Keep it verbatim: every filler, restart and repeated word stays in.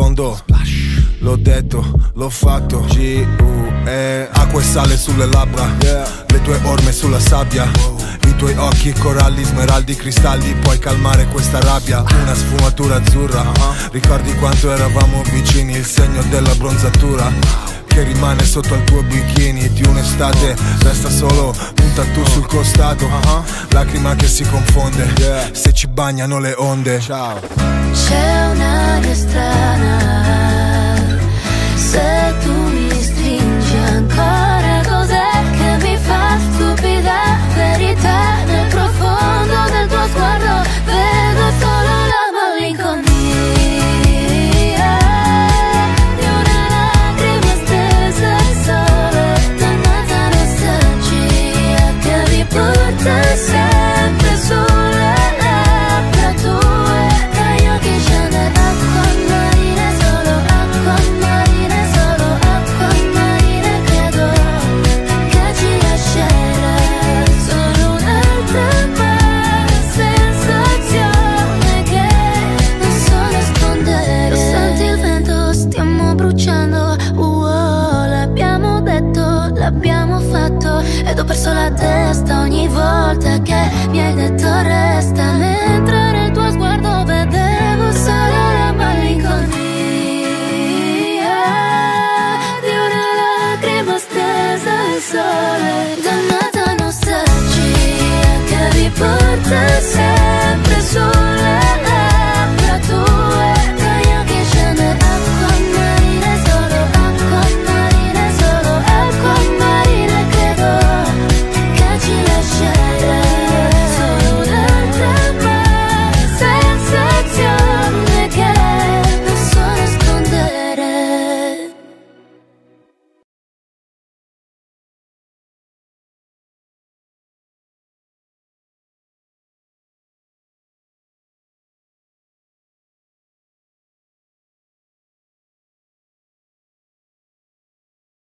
profondo. L'ho detto, l'ho fatto. G U E Acqua e sale sulle labbra, le tue orme sulla sabbia, i tuoi occhi coralli, smeraldi, cristalli. Puoi calmare questa rabbia, una sfumatura azzurra. Ricordi quanto eravamo vicini, il segno della bronzatura che rimane sotto al tuo bikini di un'estate. Resta solo un tattoo sul costato, lacrima che si confonde se ci bagnano le onde. Ciao. C'è un'aria strana se tu mi stringi ancora. Cos'è che mi fa stupida verità? Nel profondo del tuo sguardo vedo solo la malinconia di una lacrima stesa al sole, dannata nostalgia che mi porta sempre sulle labbra tue. Dagli occhi scende acqua marina, solo acqua marina, solo acqua marina. Credo che ci lascerà solo un'altra sensazione che non so nascondere. Lo senti il vento, stiamo bruciando. Uh-oh, l'abbiamo detto, l'abbiamo fatto. Ed ho perso la testa ogni volta che mi hai detto resta. Mentre nel tuo sguardo vedevo solo la malinconia di una lacrima stesa al sole, dannata nostalgia che vi porta sempre